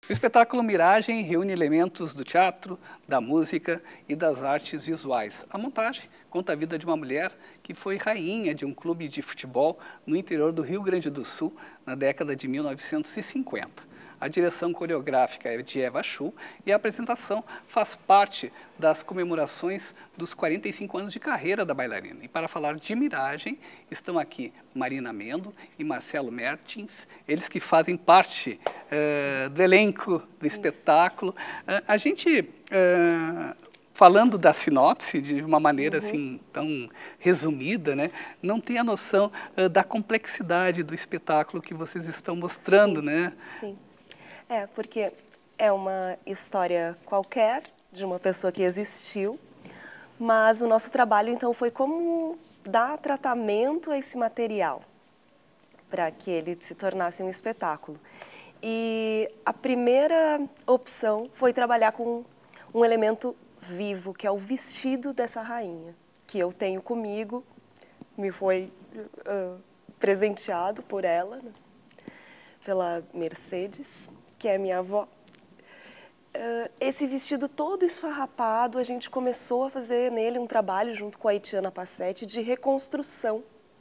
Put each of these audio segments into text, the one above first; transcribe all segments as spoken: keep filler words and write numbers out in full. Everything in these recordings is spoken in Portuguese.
O espetáculo Miragem reúne elementos do teatro, da música e das artes visuais. A montagem conta a vida de uma mulher que foi rainha de um clube de futebol no interior do Rio Grande do Sul na década de mil novecentos e cinquenta. A direção coreográfica é de Eva Chu e a apresentação faz parte das comemorações dos quarenta e cinco anos de carreira da bailarina. E para falar de Miragem, estão aqui Marina Mendo e Marcelo Mertins, eles que fazem parte uh, do elenco do espetáculo. Uh, a gente, uh, falando da sinopse de uma maneira uhum. assim tão resumida, né, não tem a noção uh, da complexidade do espetáculo que vocês estão mostrando, Sim, né? Sim. É, porque é uma história qualquer de uma pessoa que existiu, mas o nosso trabalho, então, foi como dar tratamento a esse material para que ele se tornasse um espetáculo. E a primeira opção foi trabalhar com um elemento vivo, que é o vestido dessa rainha, que eu tenho comigo, me foi uh, presenteado por ela, né? Pela Mercedes, que é minha avó. Uh, esse vestido todo esfarrapado, a gente começou a fazer nele um trabalho junto com a Itiana Passetti de reconstrução,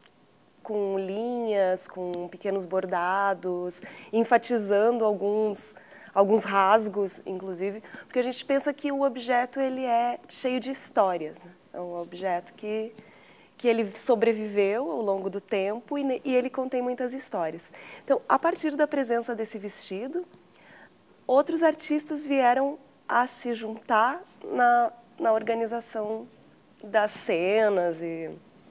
com linhas, com pequenos bordados, enfatizando alguns, alguns rasgos, inclusive, porque a gente pensa que o objeto ele é cheio de histórias, né? É um objeto que, que ele sobreviveu ao longo do tempo e, e ele contém muitas histórias. Então, a partir da presença desse vestido, outros artistas vieram a se juntar na, na organização das cenas e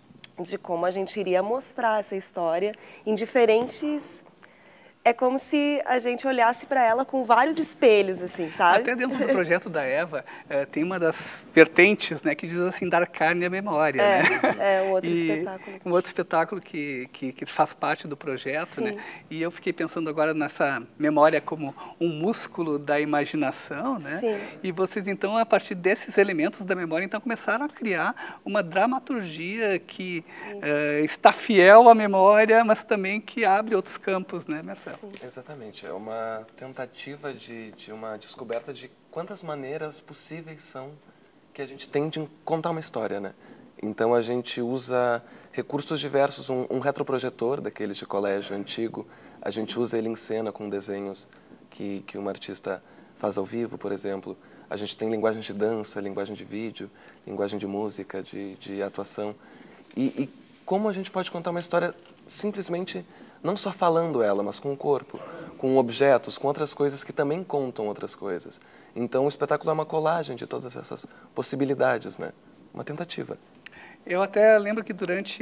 de como a gente iria mostrar essa história em diferentes... É como se a gente olhasse para ela com vários espelhos, assim, sabe? Até dentro do projeto da Eva, é, tem uma das vertentes, né, que diz assim, dar carne à memória, é, né? É, um outro e espetáculo. Um outro espetáculo que, que, que faz parte do projeto, Sim. né? E eu fiquei pensando agora nessa memória como um músculo da imaginação, né? Sim. E vocês, então, a partir desses elementos da memória, então, começaram a criar uma dramaturgia que é, está fiel à memória, mas também que abre outros campos, né, Marcelo? Sim. Exatamente, é uma tentativa de, de uma descoberta de quantas maneiras possíveis são que a gente tem de contar uma história, né? Então a gente usa recursos diversos, um, um retroprojetor daqueles de colégio antigo, a gente usa ele em cena com desenhos que, que uma artista faz ao vivo, por exemplo. A gente tem linguagem de dança, linguagem de vídeo, linguagem de música, de, de atuação. E, e como a gente pode contar uma história simplesmente não só falando ela, mas com o corpo, com objetos, com outras coisas que também contam outras coisas. Então o espetáculo é uma colagem de todas essas possibilidades, né? Uma tentativa. Eu até lembro que durante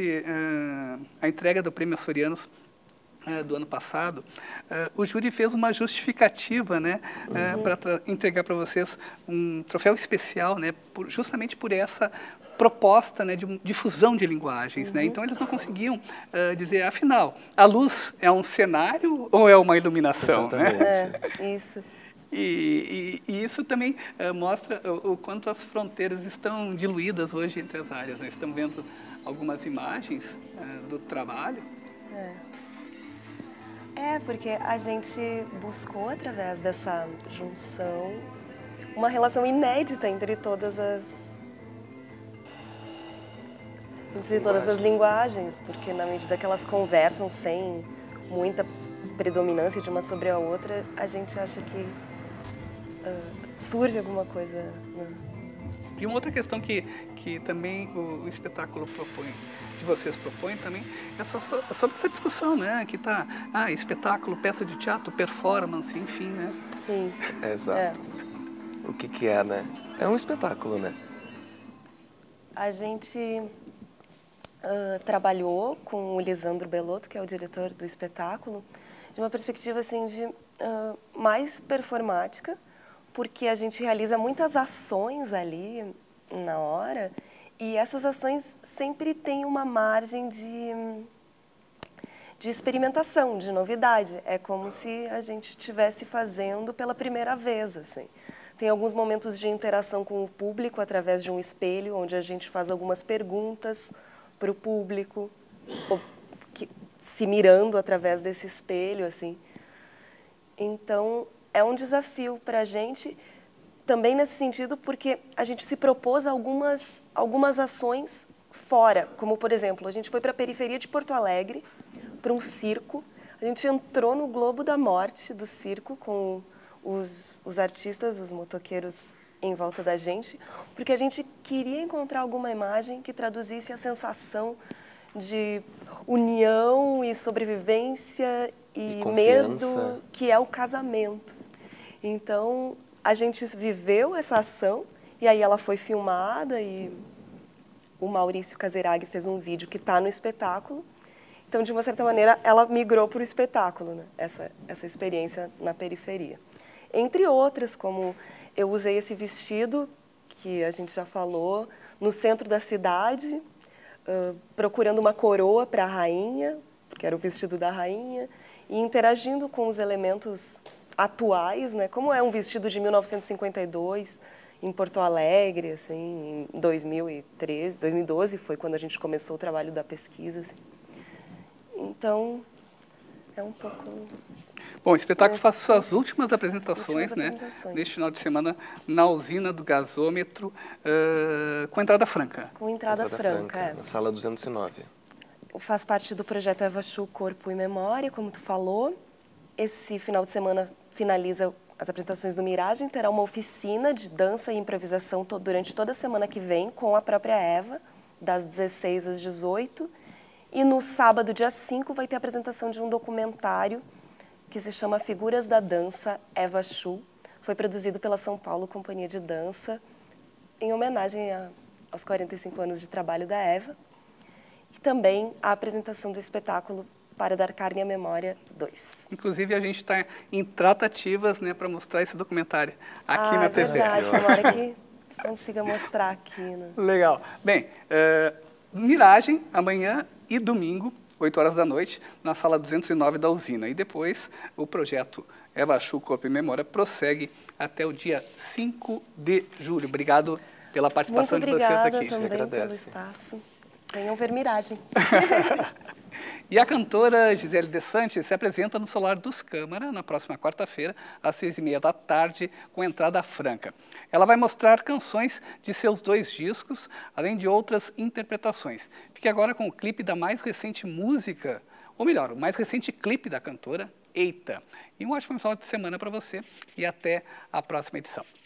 uh, a entrega do Prêmio Açorianos uh, do ano passado, uh, o júri fez uma justificativa, né, uh, uhum. para entregar para vocês um troféu especial, né, por, justamente por essa proposta, né, de difusão de linguagens, uhum. né? Então eles não conseguiam uh, dizer, afinal, a luz é um cenário ou é uma iluminação? Exatamente. Né? É, isso. E, e, e isso também uh, mostra o, o quanto as fronteiras estão diluídas hoje entre as áreas. Nós estamos vendo algumas imagens uh, do trabalho. É. é, porque a gente buscou, através dessa junção, uma relação inédita entre todas as entre todas as linguagens, porque na medida que elas conversam sem muita predominância de uma sobre a outra, a gente acha que uh, surge alguma coisa, né? E uma outra questão que, que também o, o espetáculo propõe, que vocês propõem também, é só, sobre essa discussão, né? Que tá, ah, espetáculo, peça de teatro, performance, enfim, né? Sim. É, exato. É. O que que é, né? É um espetáculo, né? A gente uh, trabalhou com o Lisandro Belotto, que é o diretor do espetáculo, de uma perspectiva assim de uh, mais performática, porque a gente realiza muitas ações ali na hora e essas ações sempre têm uma margem de, de experimentação, de novidade. É como se a gente estivesse fazendo pela primeira vez, assim. Tem alguns momentos de interação com o público através de um espelho, onde a gente faz algumas perguntas para o público, que, se mirando através desse espelho, assim. Então, é um desafio para a gente, também nesse sentido, porque a gente se propôs algumas, algumas ações fora, como, por exemplo, a gente foi para a periferia de Porto Alegre, para um circo, a gente entrou no Globo da Morte do circo com os, os artistas, os motoqueiros em volta da gente, porque a gente queria encontrar alguma imagem que traduzisse a sensação de união e sobrevivência e, e medo que é o casamento. Então, a gente viveu essa ação e aí ela foi filmada e o Maurício Caserag fez um vídeo que está no espetáculo. Então, de uma certa maneira, ela migrou para o espetáculo, né? essa, essa experiência na periferia. Entre outras, como eu usei esse vestido, que a gente já falou, no centro da cidade, uh, procurando uma coroa para a rainha, porque era o vestido da rainha, e interagindo com os elementos atuais, né? Como é um vestido de mil novecentos e cinquenta e dois, em Porto Alegre, assim, em dois mil e treze, dois mil e doze foi quando a gente começou o trabalho da pesquisa. Assim. Então, é um pouco... Bom, o espetáculo faz suas últimas apresentações, últimas né, apresentações. neste final de semana na usina do gasômetro, uh, com entrada franca. Com entrada, entrada franca, franca é. na sala duzentos e nove. Faz parte do projeto Eva Chu, Corpo e Memória, como tu falou. Esse final de semana finaliza as apresentações do Miragem, terá uma oficina de dança e improvisação to durante toda a semana que vem com a própria Eva, das dezesseis às dezoito. E no sábado, dia cinco, vai ter a apresentação de um documentário que se chama Figuras da Dança, Eva Chu. Foi produzido pela São Paulo Companhia de Dança, em homenagem a, aos quarenta e cinco anos de trabalho da Eva. E também a apresentação do espetáculo Para Dar Carne à Memória dois. Inclusive, a gente está em tratativas, né, para mostrar esse documentário aqui ah, na T V. É verdade, tomara que consiga mostrar aqui. Né? Legal. Bem, uh, Miragem, amanhã e domingo, oito horas da noite, na sala duzentos e nove da usina. E depois, o projeto Eva Chu, Corpo e Memória prossegue até o dia cinco de julho. Obrigado pela participação Muito de vocês aqui. Muito obrigada também pelo espaço. Venham ver Miragem. E a cantora Gisele De Santis se apresenta no Solar dos Câmara na próxima quarta-feira, às seis e meia da tarde, com entrada franca. Ela vai mostrar canções de seus dois discos, além de outras interpretações. Fique agora com o clipe da mais recente música, ou melhor, o mais recente clipe da cantora, Eita. E um ótimo final de semana para você e até a próxima edição.